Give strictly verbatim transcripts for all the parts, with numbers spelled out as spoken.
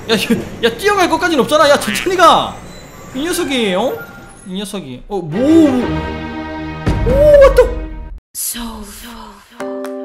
야, 야, 뛰어갈 것까지는 없잖아. 야, 천천히 가. 이 녀석이, 어? 이 녀석이. 어, 뭐. 오, 왔다. So, so, so.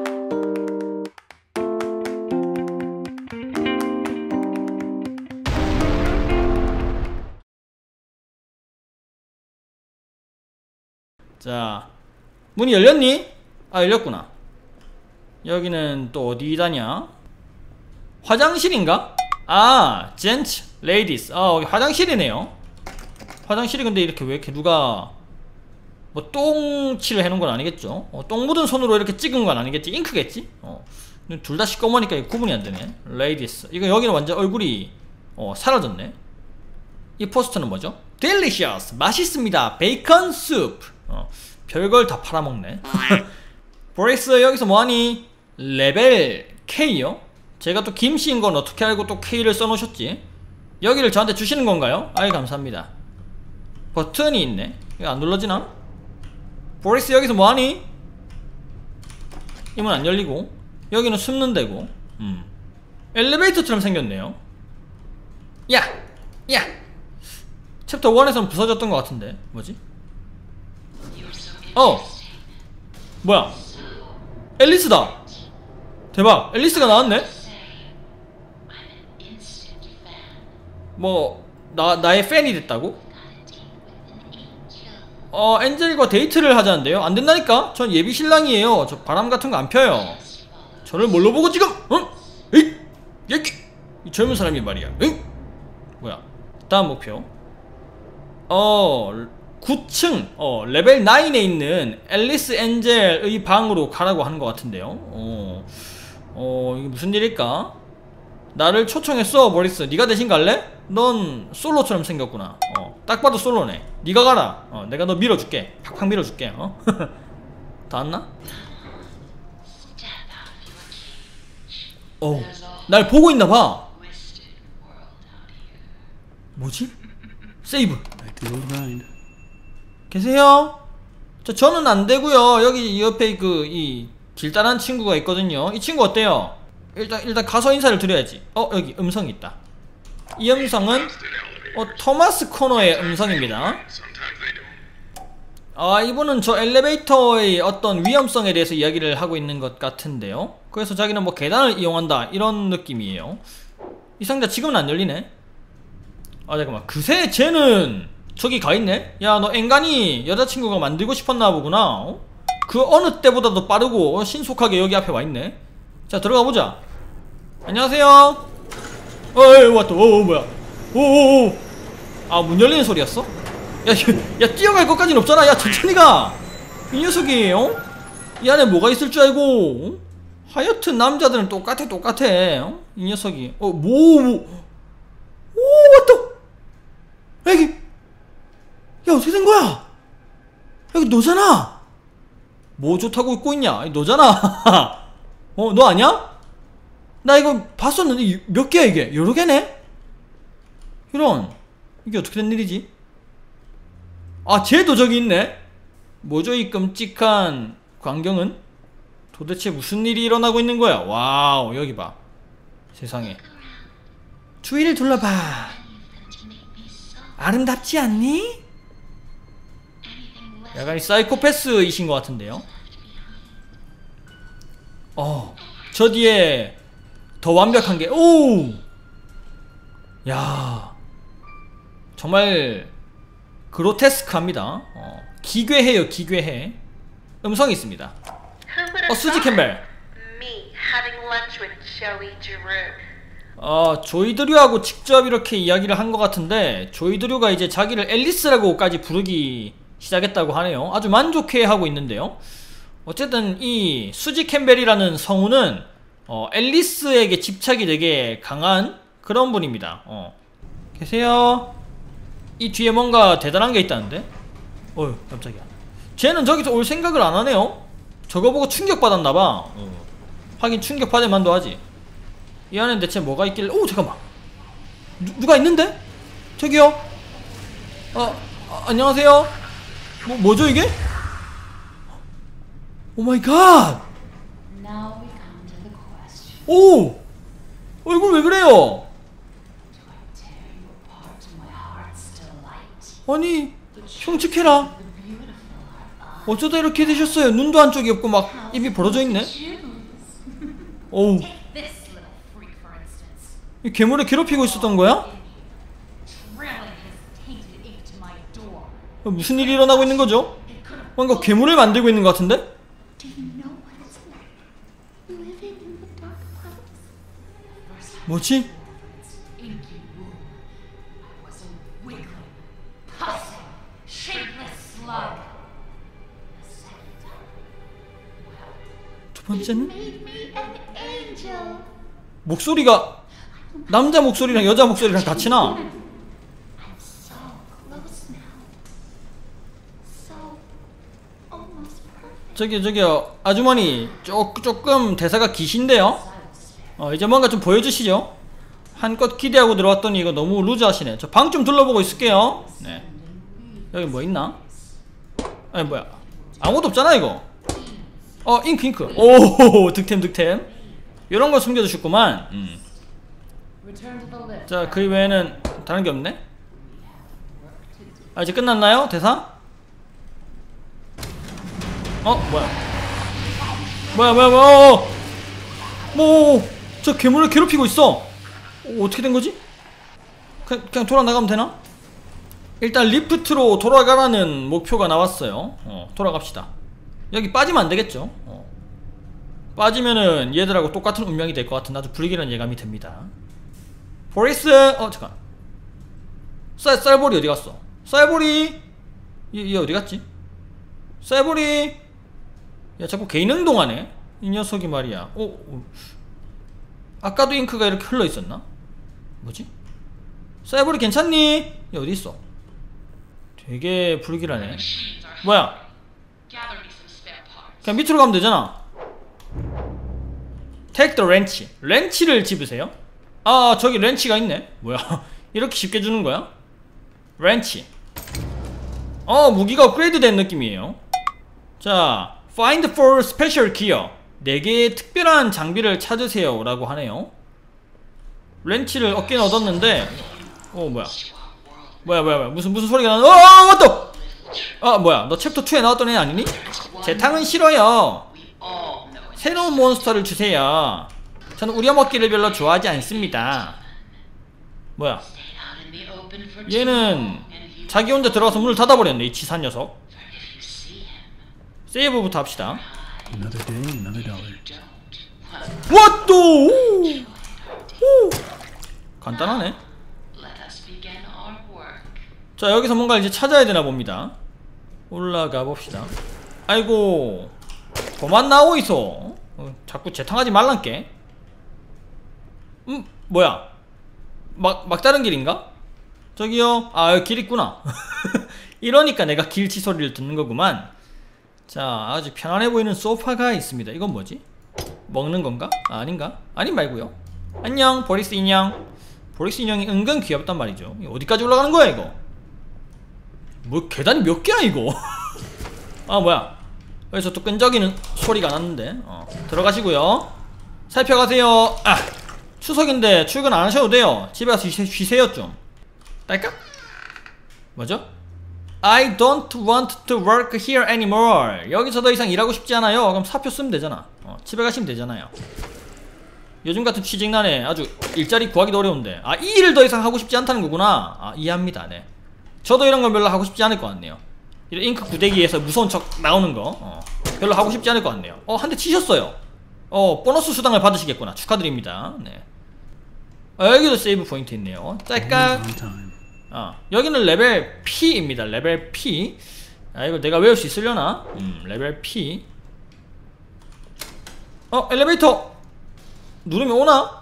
자, 문이 열렸니? 아, 열렸구나. 여기는 또 어디다냐? 화장실인가? 아, 젠츠, 레이디스. 아, 여기 화장실이네요. 화장실이 근데 이렇게 왜 이렇게 누가 뭐 똥칠을 해놓은 건 아니겠죠? 어, 똥 묻은 손으로 이렇게 찍은 건 아니겠지? 잉크겠지? 어, 둘 다 시꺼머니까 구분이 안 되네. 레이디스. 이거 여기는 완전 얼굴이 어, 사라졌네. 이 포스터는 뭐죠? 딜리셔스, 맛있습니다. 베이컨 수프. 어, 별걸 다 팔아먹네. 보리스 여기서 뭐하니? 레벨 K요? 제가 또 김씨인 건 어떻게 알고 또 K를 써놓으셨지? 여기를 저한테 주시는 건가요? 아이 감사합니다. 버튼이 있네. 이거 안 눌러지나? 보리스 여기서 뭐하니? 이 문 안 열리고 여기는 숨는 데고. 음. 엘리베이터처럼 생겼네요. 야! 야! 챕터 일에서는 부서졌던 것 같은데 뭐지? 어! 뭐야? 앨리스다! 대박! 앨리스가 나왔네? 뭐 나, 나의 팬이 됐다고? 어, 엔젤과 데이트를 하자는데요? 안 된다니까? 전 예비 신랑이에요. 저 바람 같은 거 안 펴요. 저를 뭘로 보고 지금? 응? 에이! 여기! 이 젊은 사람이 말이야. 응? 뭐야? 다음 목표. 어, 구 층, 어, 레벨 구에 있는 앨리스 엔젤의 방으로 가라고 하는 것 같은데요. 어, 어, 이게 무슨 일일까? 나를 초청했어, 보리스. 네가 대신 갈래? 넌 솔로처럼 생겼구나. 어, 딱 봐도 솔로네. 네가 가라. 어, 내가 너 밀어줄게. 팍팍 밀어줄게. 어? 다 왔나? 어, 날 보고 있나봐. 뭐지? 세이브. 계세요? 저, 저는 안 되고요. 여기 옆에 그 이 길다란 친구가 있거든요. 이 친구 어때요? 일단 일단 가서 인사를 드려야지. 어, 여기 음성이 있다. 이 음성은 어, 토마스 코너의 음성입니다. 아, 이분은 저 엘리베이터의 어떤 위험성에 대해서 이야기를 하고 있는 것 같은데요. 그래서 자기는 뭐 계단을 이용한다 이런 느낌이에요. 이 상자 지금은 안 열리네. 아, 잠깐만. 그새 쟤는 저기 가있네? 야, 너 앵간히 여자친구가 만들고 싶었나 보구나. 어? 그 어느 때보다도 빠르고 어, 신속하게 여기 앞에 와있네. 자, 들어가보자. 안녕하세요. 어이, 왔다. 어, 뭐야. 오오오. 아, 문 열리는 소리였어? 야, 야, 뛰어갈 것까지는 없잖아. 야, 천천히 가. 이 녀석이, 어? 이 안에 뭐가 있을 줄 알고. 어? 하여튼 남자들은 똑같아, 똑같아. 어? 이 녀석이. 어, 뭐, 뭐. 오, 왔다. 여기. 야, 어떻게 된 거야? 여기 너잖아. 뭐 좋다고 입고 있냐? 너잖아. 어, 너 아냐? 나 이거 봤었는데 몇 개야 이게? 여러 개네? 이런. 이게 어떻게 된 일이지? 아, 쟤도 저기 있네? 뭐죠 이 끔찍한 광경은? 도대체 무슨 일이 일어나고 있는 거야? 와우, 여기 봐. 세상에. 주위를 둘러봐. 아름답지 않니? 약간 사이코패스이신 것 같은데요. 어, 저 뒤에 더 완벽한 게, 오! 야, 정말 그로테스크합니다. 어, 기괴해요, 기괴해. 음성이 있습니다. 어, 수지 캠벨. 어, 조이 드류하고 직접 이렇게 이야기를 한 것 같은데, 조이 드류가 이제 자기를 앨리스라고까지 부르기 시작했다고 하네요. 아주 만족해하고 있는데요. 어쨌든 이 수지 캠벨이라는 성우는 어, 앨리스에게 집착이 되게 강한 그런 분입니다. 어. 계세요? 이 뒤에 뭔가 대단한 게 있다는데? 어휴, 깜짝이야. 쟤는 저기서 올 생각을 안 하네요? 저거 보고 충격받았나봐. 어. 하긴 충격받을 만도 하지. 이 안에 대체 뭐가 있길래. 오, 잠깐만. 누, 누가 있는데? 저기요? 어, 아, 안녕하세요? 뭐, 뭐죠 이게? 오 마이 갓! 오! 얼굴 왜 그래요? 아니 흉측해라. 어쩌다 이렇게 되셨어요? 눈도 한쪽이 없고 막 입이 벌어져 있네. 어우, 이 괴물을 괴롭히고 있었던 거야? 무슨 일이 일어나고 있는 거죠? 뭔가 괴물을 만들고 있는 것 같은데? 뭐지? 두 번째는? 목소리가 남자 목소리랑 여자 목소리랑 같이 나. 저기 저기요 아주머니 쪼, 조금 대사가 기신데요? 어 이제 뭔가 좀 보여주시죠. 한껏 기대하고 들어왔더니 이거 너무 루즈하시네. 저 방 좀 둘러보고 있을게요. 네. 여기 뭐 있나? 아니 뭐야 아무것도 없잖아 이거. 어 잉크 잉크. 오 득템 득템. 이런 거 숨겨주셨구만. 음. 자 그 이외에는 다른 게 없네. 아 이제 끝났나요 대사? 어 뭐야 뭐야 뭐야 뭐야 뭐 저 괴물을 괴롭히고 있어. 어, 어떻게 된 거지? 그냥, 그냥 돌아 나가면 되나? 일단 리프트로 돌아가라는 목표가 나왔어요. 어, 돌아갑시다. 여기 빠지면 안 되겠죠? 어. 빠지면은 얘들하고 똑같은 운명이 될 것 같은 아주 불길한 예감이 듭니다. 보리스! 어 잠깐 쌀, 쌀보리 어디 갔어? 쌀보리! 얘, 얘 어디 갔지? 쌀보리! 야 자꾸 개인 행동하네 이 녀석이 말이야. 어, 어. 아까도 잉크가 이렇게 흘러 있었나? 뭐지? 쌀보리 괜찮니? 얘 어디 있어? 되게 불길하네. 뭐야? 그냥 밑으로 가면 되잖아. Take the wrench. 렌치를 집으세요. 아 저기 렌치가 있네. 뭐야 이렇게 쉽게 주는 거야? 렌치. 어 무기가 업그레이드 된 느낌이에요. 자 Find for special gear. 네 개의 특별한 장비를 찾으세요 라고 하네요. 렌치를 얻긴 얻었는데 어 뭐야 뭐야 뭐야 뭐야 무슨 무슨 소리가 나는. 어어 왔다. 아 뭐야 너 챕터 투에 나왔던 애 아니니? 재탕은 싫어요. 새로운 몬스터를 주세요. 저는 우려먹기를 별로 좋아하지 않습니다. 뭐야 얘는 자기 혼자 들어가서 문을 닫아버렸네 이 치산 녀석. 세이브부터 합시다. What the? 간단하네. 자 여기서 뭔가 이제 찾아야 되나 봅니다. 올라가 봅시다. 아이고 그만 나오 있어. 어, 자꾸 재탕하지 말란께. 음 뭐야 막, 막다른 길인가? 저기요 아 여기 길 있구나. 이러니까 내가 길치 소리를 듣는 거구만. 자 아주 편안해 보이는 소파가 있습니다. 이건 뭐지? 먹는 건가? 아, 아닌가? 아닌 말고요. 안녕 보리스 인형. 보리스 인형이 은근 귀엽단 말이죠. 어디까지 올라가는 거야 이거? 뭐 계단이 몇 개야 이거? 아 뭐야 여기서 또 끈적이는 소리가 났는데. 어, 들어가시고요. 살펴가세요. 아 추석인데 출근 안 하셔도 돼요. 집에 가서 쉬, 쉬세요 좀. 딸까? 뭐죠? I don't want to work here anymore. 여기서 더 이상 일하고 싶지 않아요. 그럼 사표 쓰면 되잖아. 어, 집에 가시면 되잖아요. 요즘 같은 취직난에 아주 일자리 구하기도 어려운데 아 이 일을 더 이상 하고 싶지 않다는 거구나. 아 이해합니다. 네. 저도 이런 건 별로 하고 싶지 않을 것 같네요. 이런 잉크 구데기에서 무서운 척 나오는 거 어, 별로 하고 싶지 않을 것 같네요. 어 한 대 치셨어요. 어 보너스 수당을 받으시겠구나. 축하드립니다. 네. 아, 여기도 세이브 포인트 있네요. 짤깍. 아 여기는 레벨 P입니다. 레벨 P. 아 이거 내가 외울 수 있으려나? 음 레벨 P. 어 엘리베이터 누르면 오나?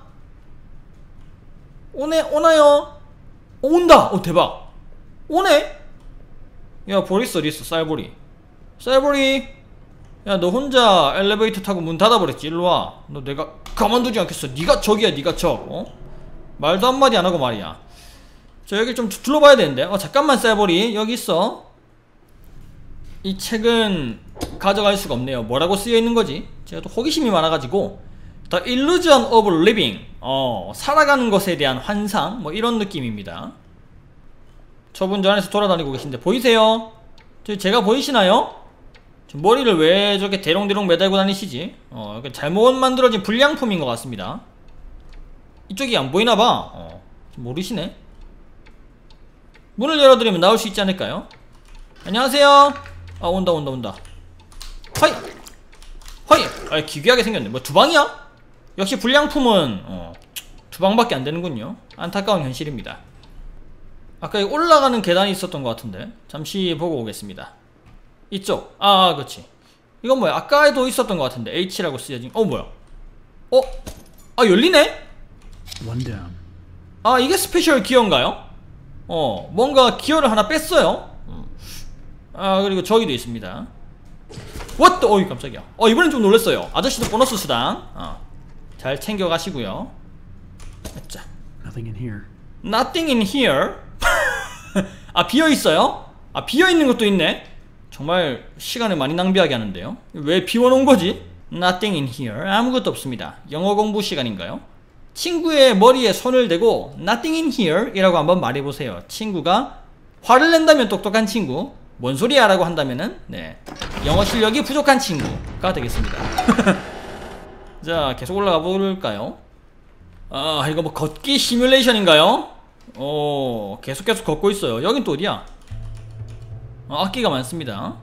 오네 오나요? 어, 온다. 어 대박 오네. 야 보리스 어디있어 쌀보리. 쌀보리 야 너 혼자 엘리베이터 타고 문 닫아버렸지. 일로와. 너 내가 가만두지 않겠어. 니가 적이야 니가 적. 어? 말도 한마디 안하고 말이야. 저 여기 좀 둘러봐야 되는데. 어 잠깐만 쌀보리 여기 있어. 이 책은 가져갈 수가 없네요. 뭐라고 쓰여있는거지? 제가 또 호기심이 많아가지고 The Illusion of Living. 어 살아가는 것에 대한 환상 뭐 이런 느낌입니다. 저분 저 안에서 돌아다니고 계신데 보이세요? 저 제가 보이시나요? 저 머리를 왜 저렇게 대롱대롱 매달고 다니시지? 어, 잘못 만들어진 불량품인 것 같습니다. 이쪽이 안 보이나봐. 어, 모르시네. 문을 열어드리면 나올 수 있지 않을까요? 안녕하세요. 아, 온다 온다 온다. 허이 허이. 아, 기괴하게 생겼네. 뭐 두방이야? 역시 불량품은 어, 두방밖에 안 되는군요. 안타까운 현실입니다. 아까 여기 올라가는 계단이 있었던 것 같은데 잠시 보고 오겠습니다. 이쪽. 아, 그렇지. 이건 뭐야? 아까에도 있었던 것 같은데 H라고 쓰여진. 어, 뭐야? 어? 아, 열리네? One down. 아, 이게 스페셜 기어인가요? 어, 뭔가 기어를 하나 뺐어요. 아, 그리고 저기도 있습니다. What? 어이, 깜짝이야. 어, 이번엔 좀 놀랐어요. 아저씨도 보너스 수당. 어, 잘 챙겨가시고요. 자, Nothing in here. Nothing in here. 아, 비어있어요? 아, 비어있는 것도 있네? 정말 시간을 많이 낭비하게 하는데요. 왜 비워놓은 거지? Nothing in here. 아무것도 없습니다. 영어 공부 시간인가요? 친구의 머리에 손을 대고 Nothing in here 이라고 한번 말해보세요. 친구가 화를 낸다면 똑똑한 친구, 뭔 소리야 라고 한다면은 네, 영어 실력이 부족한 친구가 되겠습니다. 자, 계속 올라가 볼까요? 아, 이거 뭐 걷기 시뮬레이션인가요? 어, 계속 계속 걷고 있어요. 여긴 또 어디야? 어, 악기가 많습니다.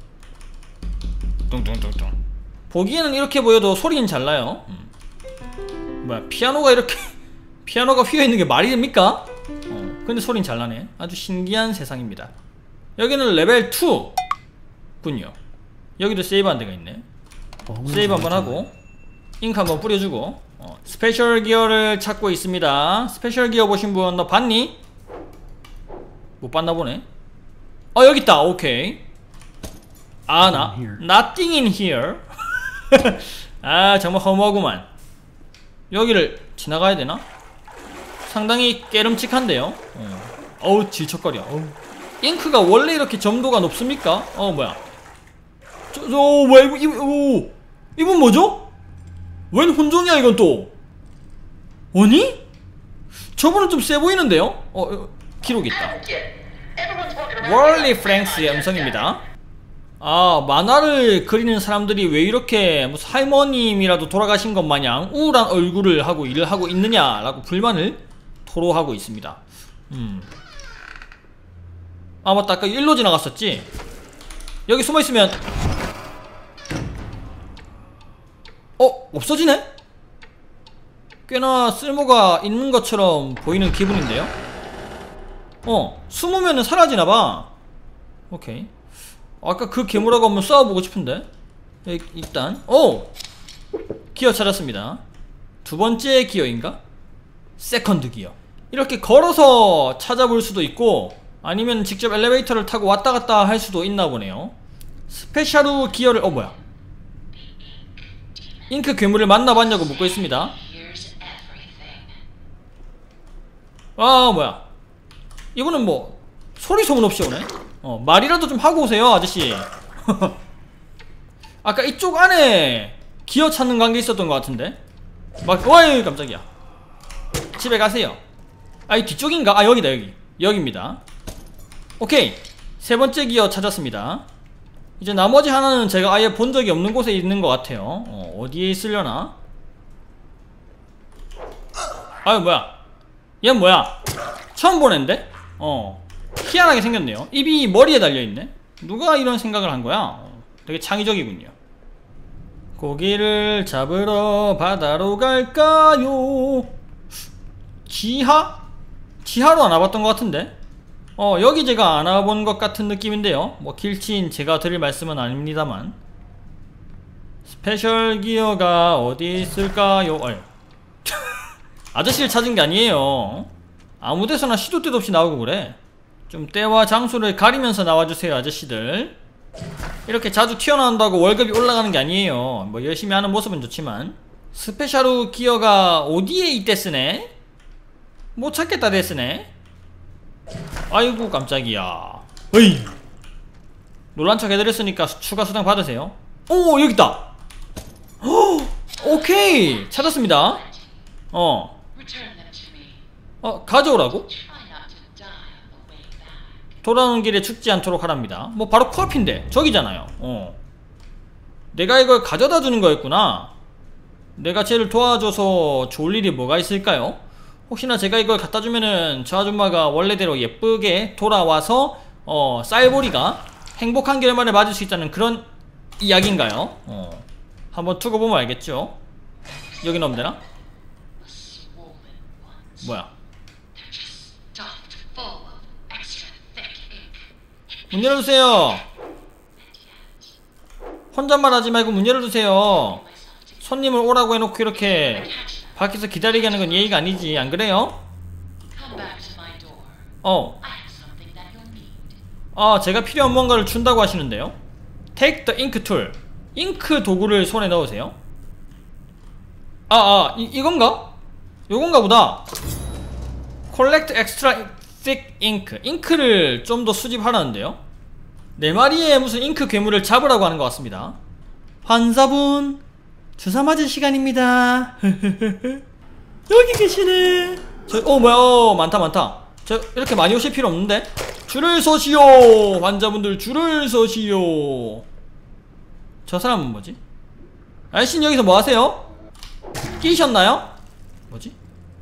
뚱뚱뚱뚱. 보기에는 이렇게 보여도 소리는 잘 나요. 음. 뭐야, 피아노가 이렇게 피아노가 휘어있는 게 말이 됩니까? 어, 근데 소리는 잘 나네. 아주 신기한 세상입니다. 여기는 레벨 투 군요. 여기도 세이브 한 데가 있네. 세이브 한번 하고 잉크 한번 뿌려주고. 어, 스페셜 기어를 찾고 있습니다. 스페셜 기어 보신 분 너 봤니? 못 봤나 보네. 어, 여기 있다. 오케이. 아, 나 Nothing in here. 아, 정말 허무하구만. 여기를 지나가야 되나? 상당히 깨름칙한데요. 어. 어우, 질척거려. 어우. 잉크가 원래 이렇게 점도가 높습니까? 어, 뭐야. 저, 저, 뭐야, 이거, 이거, 오. 이분 뭐죠? 웬 혼종이야, 이건 또? 아니? 저분은 좀 세 보이는데요? 어, 기록이 있다. 월리 프랭스의 음성입니다. 아, 만화를 그리는 사람들이 왜 이렇게 무슨 할머님이라도 돌아가신 것 마냥 우울한 얼굴을 하고 일을 하고 있느냐라고 불만을 토로하고 있습니다. 음. 아, 맞다. 아까 일로 지나갔었지? 여기 숨어있으면 어? 없어지네? 꽤나 쓸모가 있는 것처럼 보이는 기분인데요? 어, 숨으면은 사라지나봐. 오케이. 아까 그 괴물하고 한번 싸워보고 싶은데. 일단 오! 기어 찾았습니다. 두 번째 기어인가? 세컨드 기어. 이렇게 걸어서 찾아볼 수도 있고 아니면 직접 엘리베이터를 타고 왔다 갔다 할 수도 있나 보네요. 스페셜 기어를 어, 뭐야? 잉크 괴물을 만나봤냐고 묻고 있습니다. 아, 뭐야. 이거는 뭐 소리 소문 없이 오네. 어, 말이라도 좀 하고 오세요, 아저씨. 아까 이쪽 안에 기어 찾는 관계 있었던 것 같은데. 막, 어이, 깜짝이야. 집에 가세요. 아, 이 뒤쪽인가? 아, 여기다, 여기. 여기입니다. 오케이. 세 번째 기어 찾았습니다. 이제 나머지 하나는 제가 아예 본 적이 없는 곳에 있는 것 같아요. 어, 어디에 있으려나? 아유, 뭐야. 얘는 뭐야. 처음 보는데? 어, 희한하게 생겼네요. 입이 머리에 달려있네. 누가 이런 생각을 한 거야? 어, 되게 창의적이군요. 고기를 잡으러 바다로 갈까요? 지하? 지하로 안 와봤던 것 같은데? 어, 여기 제가 안 와본 것 같은 느낌인데요. 뭐 길치인 제가 드릴 말씀은 아닙니다만. 스페셜 기어가 어디 있을까요? 어이. 아저씨를 찾은 게 아니에요. 아무데서나 시도 때도 없이 나오고 그래. 좀 때와 장소를 가리면서 나와주세요, 아저씨들. 이렇게 자주 튀어나온다고 월급이 올라가는 게 아니에요. 뭐 열심히 하는 모습은 좋지만. 스페셜 기어가 어디에 있댔으네? 못 찾겠다 됐으네. 아이고, 깜짝이야. 어이, 놀란 척 해드렸으니까 추가 수당 받으세요. 오, 여기 있다. 오케이, 찾았습니다. 어, 어, 가져오라고? 돌아오는 길에 죽지 않도록 하랍니다. 뭐 바로 코앞인데 저기잖아요. 어. 내가 이걸 가져다 주는 거였구나. 내가 쟤를 도와줘서 좋을 일이 뭐가 있을까요? 혹시나 제가 이걸 갖다 주면은 저 아줌마가 원래대로 예쁘게 돌아와서 어 쌀보리가 행복한 결말을 맞을 수 있다는 그런 이야기인가요? 어. 한번 두고 보면 알겠죠? 여기 넣으면 되나? 뭐야? 문 열어주세요. 혼잣말 하지 말고 문 열어주세요. 손님을 오라고 해놓고 이렇게 밖에서 기다리게 하는 건 예의가 아니지, 안 그래요? 어. 아, 제가 필요한 뭔가를 준다고 하시는데요. Take the ink tool. 잉크 도구를 손에 넣으세요. 아, 아, 이, 이건가? 요건가 보다. Collect extra thick ink. 잉크를 좀 더 수집하라는데요. 네 마리의 무슨 잉크 괴물을 잡으라고 하는 것 같습니다. 환자분, 주사 맞을 시간입니다. 여기 계시네. 저, 어, 뭐야, 어, 많다, 많다. 저, 이렇게 많이 오실 필요 없는데? 줄을 서시오. 환자분들 줄을 서시오. 저 사람은 뭐지? 아저씨는 여기서 뭐 하세요? 끼셨나요? 뭐지?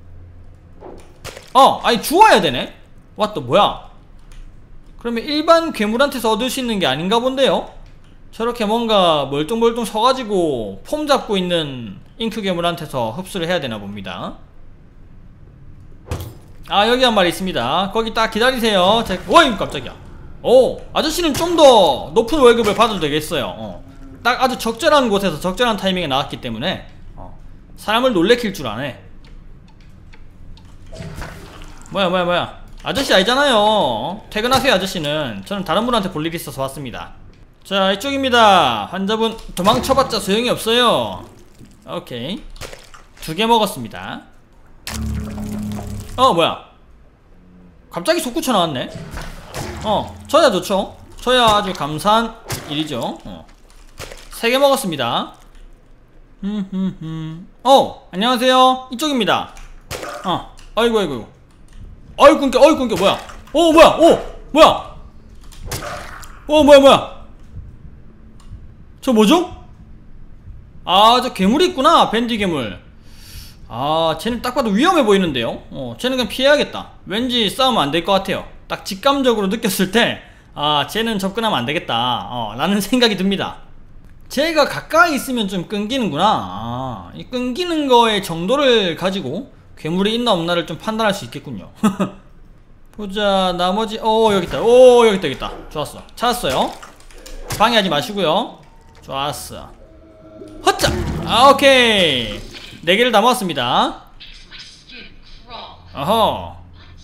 어, 아니 주워야 되네? 와, 또 뭐야? 그러면 일반 괴물한테서 얻을 수 있는 게 아닌가 본데요? 저렇게 뭔가 멀뚱멀뚱 서가지고 폼 잡고 있는 잉크 괴물한테서 흡수를 해야 되나 봅니다. 아, 여기 한 마리 있습니다. 거기 딱 기다리세요. 제... 어이, 깜짝이야. 오, 아저씨는 좀 더 높은 월급을 받아도 되겠어요. 어. 딱 아주 적절한 곳에서 적절한 타이밍에 나왔기 때문에 어. 사람을 놀래킬 줄 아네. 뭐야 뭐야 뭐야, 아저씨 아니잖아요. 퇴근하세요. 아저씨는. 저는 다른 분한테 볼 일이 있어서 왔습니다. 자, 이쪽입니다. 환자분 도망쳐봤자 소용이 없어요. 오케이, 두 개 먹었습니다. 어, 뭐야, 갑자기 솟구쳐 나왔네. 어, 저야 좋죠. 저야 아주 감사한 일이죠. 어. 세 개 먹었습니다. 어, 안녕하세요. 이쪽입니다. 어, 아이고 아이고, 어이 끊겨, 어이 끊겨. 뭐야? 어, 뭐야? 어, 뭐야? 어, 뭐야 뭐야? 저 뭐죠? 아, 저 괴물이 있구나. 밴디 괴물. 아, 쟤는 딱 봐도 위험해 보이는데요. 어, 쟤는 그냥 피해야겠다. 왠지 싸우면 안 될 것 같아요. 딱 직감적으로 느꼈을 때, 아, 쟤는 접근하면 안 되겠다, 어, 라는 생각이 듭니다. 쟤가 가까이 있으면 좀 끊기는구나. 아, 이 끊기는 거의 정도를 가지고 괴물이 있나 없나를 좀 판단할 수 있겠군요. 보자, 나머지, 오, 여기있다. 오, 여기있다, 여기있다. 좋았어. 찾았어요. 방해하지 마시고요. 좋았어. 헛자! 아, 오케이. 네 개를 다 모았습니다. 어허.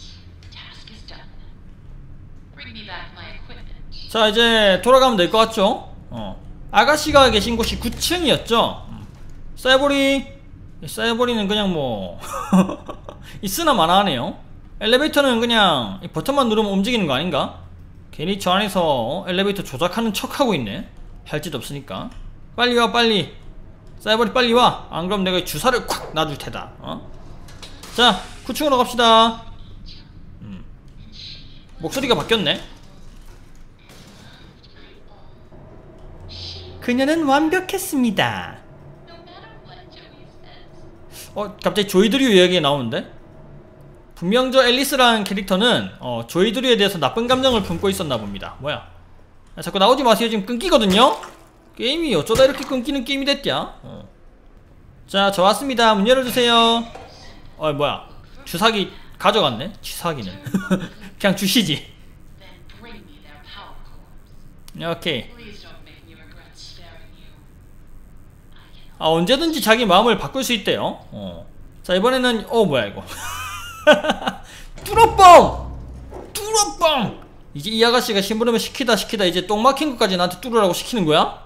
자, 이제 돌아가면 될 것 같죠? 어. 아가씨가 계신 곳이 구 층이었죠? 쌀보리. 쌀보리는 그냥 뭐 있으나 마나하네요. 엘리베이터는 그냥 이 버튼만 누르면 움직이는 거 아닌가? 괜히 저 안에서 엘리베이터 조작하는 척하고 있네. 할 짓 없으니까. 빨리 와, 빨리. 쌀보리 빨리 와. 안 그럼 내가 주사를 콱 놔줄 테다. 어? 자, 구 층으로 갑시다. 음. 목소리가 바뀌었네. 그녀는 완벽했습니다. 어, 갑자기 조이드류 이야기가 나오는데? 분명 저 앨리스라는 캐릭터는 어, 조이드류에 대해서 나쁜 감정을 품고 있었나 봅니다. 뭐야? 야, 자꾸 나오지 마세요. 지금 끊기거든요? 게임이 어쩌다 이렇게 끊기는 게임이 됐냐? 어. 자, 저 왔습니다. 문 열어주세요. 어, 뭐야, 주사기 가져갔네? 주사기는 그냥 주시지. 오케이. 아, 언제든지 자기 마음을 바꿀 수 있대요. 어. 자, 이번에는 어, 뭐야 이거. 뚫어뻥! 뚫어뻥! 이제 이 아가씨가 심부름을 시키다 시키다 이제 똥 막힌 것까지 나한테 뚫으라고 시키는 거야?